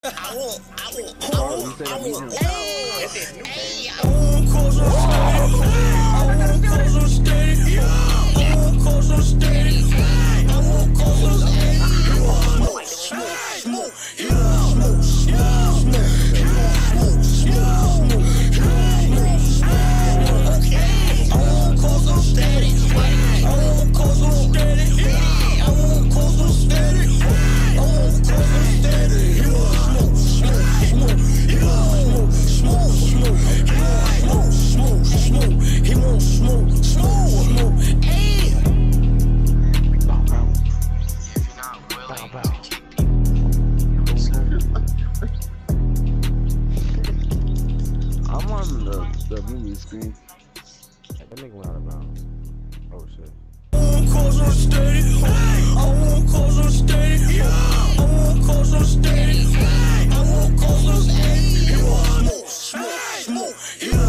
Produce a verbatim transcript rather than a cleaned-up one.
I want, I want, I Oh, want, you said I I'm eating want, it. hey, hey, I want cause I'm steady. I want cause I'm steady. I want cause I'm steady. I want cause I'm steady. Smoke, smoke, smoke, smoke, smoke, smoke, smoke, smoke. Okay, I want cause I'm steady. I want cause I'm steady. I want cause I'm steady. I want cause I'm steady. He want smoke, smoke, smoke. He want smoke, smoke, smoke. He want smoke, smoke, smoke. He want smoke, smoke, smoke. Hey. Bow, bow. If you're not willing Bow, to bow. keep people, I'm on the, the movie screen. That nigga went out of bounds. Oh shit. I want cause I'm steady. I want cause I'm steady. I want cause I'm steady. I want cause I'm steady. He want smoke, smoke, smoke.